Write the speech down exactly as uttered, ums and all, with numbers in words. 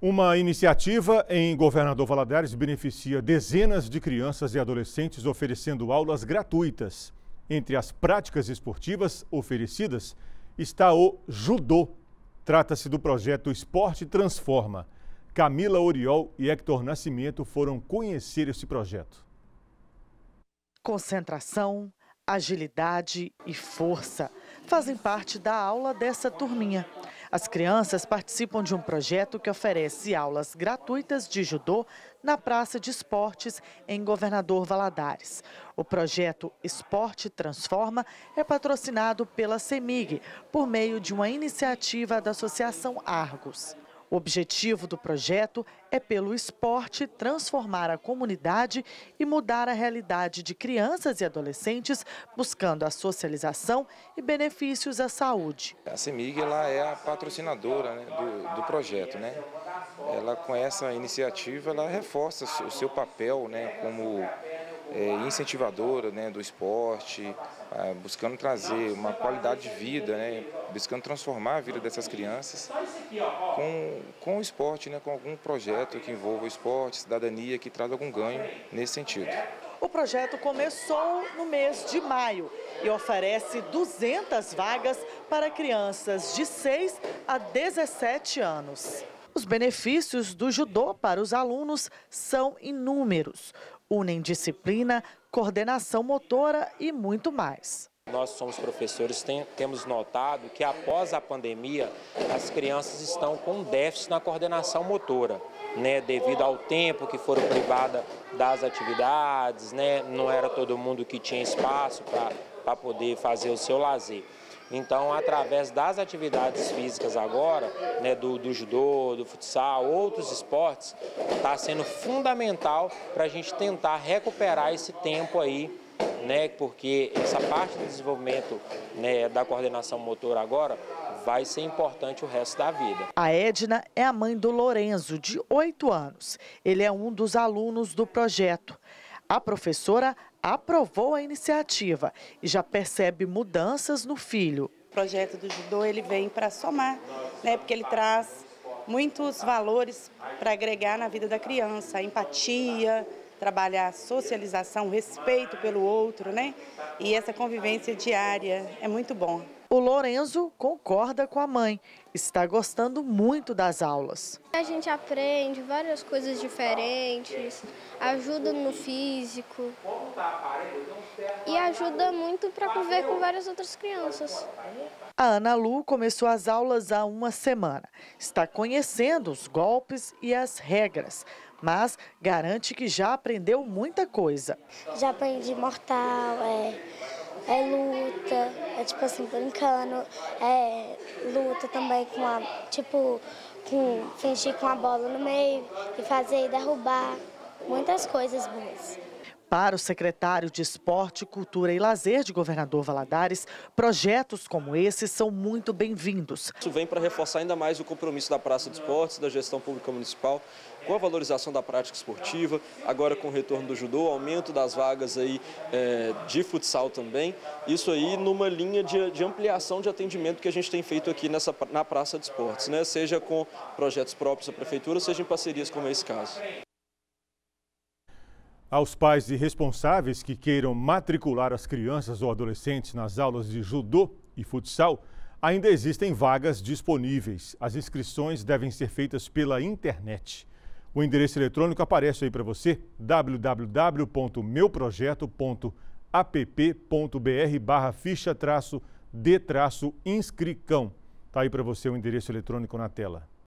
Uma iniciativa em Governador Valadares beneficia dezenas de crianças e adolescentes oferecendo aulas gratuitas. Entre as práticas esportivas oferecidas está o judô. Trata-se do projeto Esporte Transforma. Camila Oriol e Hector Nascimento foram conhecer esse projeto. Concentração, agilidade e força fazem parte da aula dessa turminha. As crianças participam de um projeto que oferece aulas gratuitas de judô na Praça de Esportes em Governador Valadares. O projeto Esporte Transforma é patrocinado pela CEMIG por meio de uma iniciativa da Associação Argos. O objetivo do projeto é, pelo esporte, transformar a comunidade e mudar a realidade de crianças e adolescentes, buscando a socialização e benefícios à saúde. A CEMIG ela é a patrocinadora, né, do, do projeto, né? Ela, com essa iniciativa, ela reforça o seu papel, né, como é, incentivadora, né, do esporte, é, buscando trazer uma qualidade de vida, né, buscando transformar a vida dessas crianças com, com o esporte, né, com algum projeto que envolva o esporte, cidadania, que traz algum ganho nesse sentido. O projeto começou no mês de maio e oferece duzentas vagas para crianças de seis a dezessete anos. Os benefícios do judô para os alunos são inúmeros. Unem disciplina, coordenação motora e muito mais. Nós somos professores, tem, temos notado que após a pandemia, as crianças estão com déficit na coordenação motora, né, devido ao tempo que foram privadas das atividades, né, não era todo mundo que tinha espaço para poder fazer o seu lazer. Então, através das atividades físicas agora, né, do, do judô, do futsal, outros esportes, está sendo fundamental para a gente tentar recuperar esse tempo aí, né, porque essa parte do desenvolvimento, né, da coordenação motora agora vai ser importante o resto da vida. A Edna é a mãe do Lorenzo, de oito anos. Ele é um dos alunos do projeto. A professora aprovou a iniciativa e já percebe mudanças no filho. O projeto do judô ele vem para somar, né, porque ele traz muitos valores para agregar na vida da criança, a empatia, trabalhar a socialização, o respeito pelo outro, né? E essa convivência diária é muito bom. O Lorenzo concorda com a mãe, está gostando muito das aulas. A gente aprende várias coisas diferentes, ajuda no físico e ajuda muito para conviver com várias outras crianças. A Ana Lu começou as aulas há uma semana. Está conhecendo os golpes e as regras, mas garante que já aprendeu muita coisa. Já aprendi mortal, é... É luta, é tipo assim, brincando, é luta também com a, tipo, com fingir com a bola no meio e fazer e derrubar, muitas coisas boas. Para o secretário de Esporte, Cultura e Lazer de Governador Valadares, projetos como esse são muito bem-vindos. Isso vem para reforçar ainda mais o compromisso da Praça de Esportes, da gestão pública municipal, com a valorização da prática esportiva, agora com o retorno do judô, aumento das vagas aí, é, de futsal também. Isso aí numa linha de, de ampliação de atendimento que a gente tem feito aqui nessa, na Praça de Esportes, né? Seja com projetos próprios da Prefeitura, seja em parcerias como é esse caso. Aos pais e responsáveis que queiram matricular as crianças ou adolescentes nas aulas de judô e futsal, ainda existem vagas disponíveis. As inscrições devem ser feitas pela internet. O endereço eletrônico aparece aí para você, w w w ponto meu projeto ponto app ponto br barra ficha traço de traço inscricão. Está aí para você o endereço eletrônico na tela.